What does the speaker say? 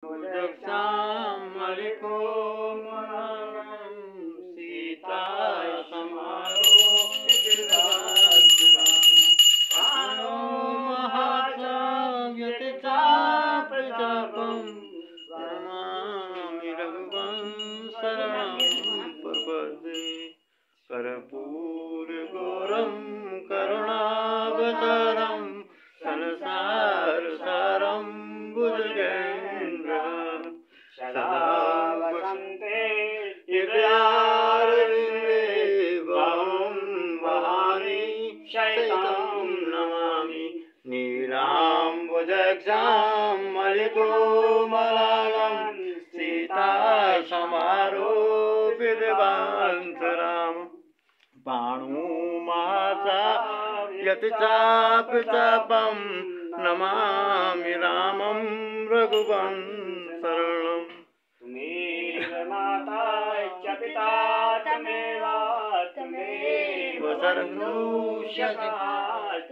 भुजक्षामलिकोमलं सीता समारोपितरानो महाचाव्यति चापचापं प्रणमामि रघुवंशरणं प्रपद्ये कर्पूरगौरं करुणावतारं संसारसारं भुजगेन्द्रं सदा वसन्ते हृदयारविन्दे भवं वहामि शयितं नमामि नीलाम्बुजक्षामलिकोमलालं सीतासमारोपितवांसराम पाणुमाचार्यति चापचापं नमामि रामं रघुवंशरणम् त्वमेव माता च पिता त्वमेव सर्वस्य